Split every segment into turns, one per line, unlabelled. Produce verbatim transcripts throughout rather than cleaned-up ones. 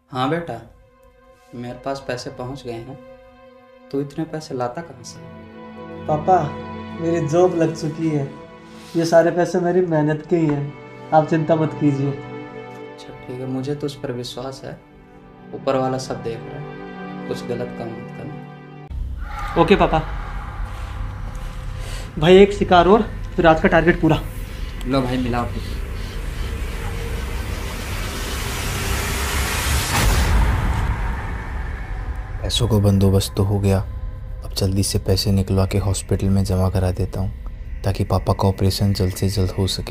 हाँ बेटा, मेरे पास पैसे पहुंच गए हैं। तू इतने पैसे लाता कहाँ से?
पापा, मेरी जॉब लग चुकी है। ये सारे पैसे मेरी मेहनत के ही हैं। आप चिंता मत कीजिए।
अच्छा ठीक है, मुझे तो उस पर विश्वास है। ऊपर वाला सब देख रहा है, कुछ गलत काम मत करना।
ओके पापा। भाई एक शिकार और, फिर आज का टारगेट पूरा।
लो भाई मिलाओ।
पैसों का बंदोबस्त तो हो गया। अब जल्दी से पैसे निकलवा के हॉस्पिटल में जमा करा देता हूँ ताकि पापा का ऑपरेशन जल्द से जल्द हो सके।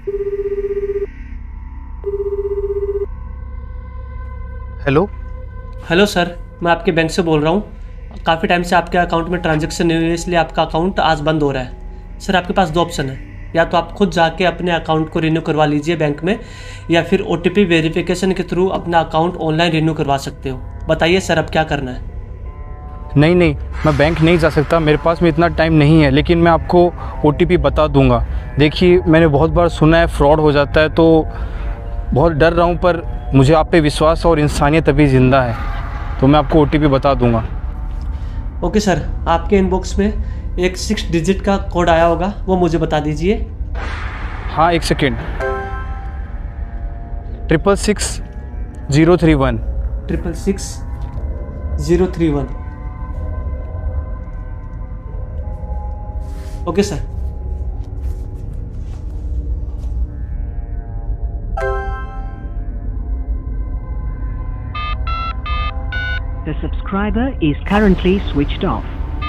हेलो
हेलो सर, मैं आपके बैंक से बोल रहा हूँ। काफ़ी टाइम से आपके अकाउंट में ट्रांजैक्शन नहीं हुई है, इसलिए आपका अकाउंट आज बंद हो रहा है। सर आपके पास दो ऑप्शन है, या तो आप खुद जाके अपने अकाउंट को रिन्यू करवा लीजिए बैंक में, या फिर ओ टी पी वेरिफिकेशन के थ्रू अपना अकाउंट ऑनलाइन रिन्यू करवा सकते हो। बताइए सर अब क्या करना है।
नहीं नहीं, मैं बैंक नहीं जा सकता, मेरे पास में इतना टाइम नहीं है, लेकिन मैं आपको ओ टी पी बता दूंगा। देखिए मैंने बहुत बार सुना है फ्रॉड हो जाता है, तो बहुत डर रहा हूँ, पर मुझे आप पे विश्वास और इंसानियत अभी ज़िंदा है, तो मैं आपको ओ टी पी बता दूंगा।
ओके सर, आपके इनबॉक्स में एक सिक्स डिजिट का कोड आया होगा, वो मुझे बता दीजिए।
हाँ एक second. Triple six zero three one.
Triple six zero three one. Okay sir.
The subscriber is currently switched off.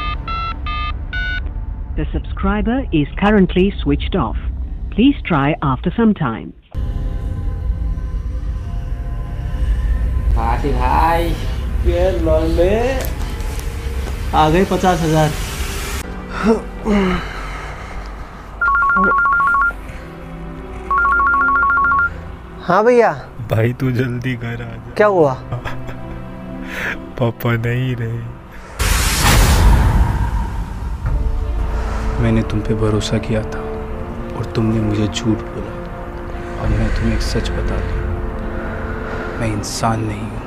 The subscriber is currently switched off. Please try after some time.
भाई भाई
ये लौंडे आ गए पचास हजार। हाँ भैया।
भाई तू जल्दी घर आ जा।
क्या हुआ?
पापा नहीं रहे।
मैंने तुम पे भरोसा किया था और तुमने मुझे झूठ बोला। अब मैं तुम्हें एक सच बता दूं, मैं इंसान नहीं हूँ।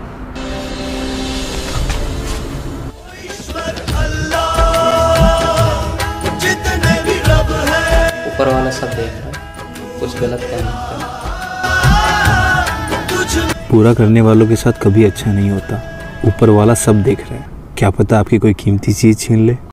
ऊपर वाला सब देख रहा है, कुछ गलत काम मत करना।
पूरा करने वालों के साथ कभी अच्छा नहीं होता। ऊपर वाला सब देख रहा है, क्या पता आपकी कोई कीमती चीज़ छीन ले।